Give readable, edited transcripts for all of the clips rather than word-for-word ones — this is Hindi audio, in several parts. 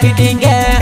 Fitting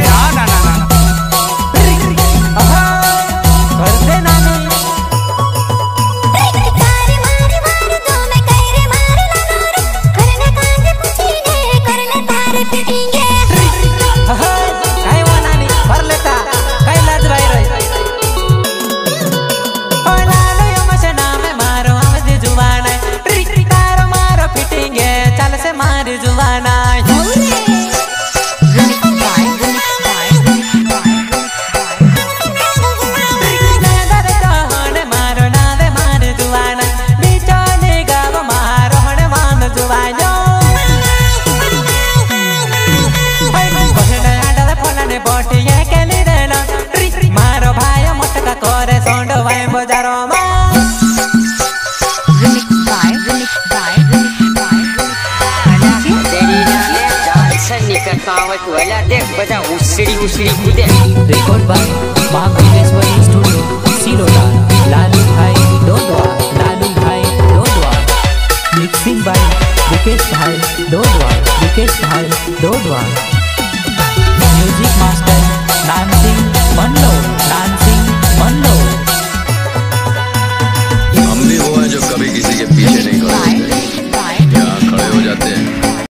record by Mahakaleshwari studio Siloda Lalu भाई डोडवा मिक्सिंग बाय विकेश भाई डोडवा म्यूजिक मास्टर नानसिंह मनलो हम भी वो है जो कभी किसी के पीछे नहीं पड़े।